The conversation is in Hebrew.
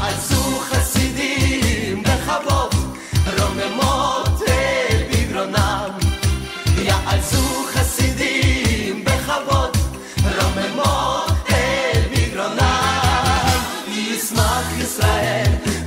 יעשו חסידים בכבוד רוממות אל בגרונם יעשו חסידים בכבוד רוממות אל בגרונם ישמח ישראל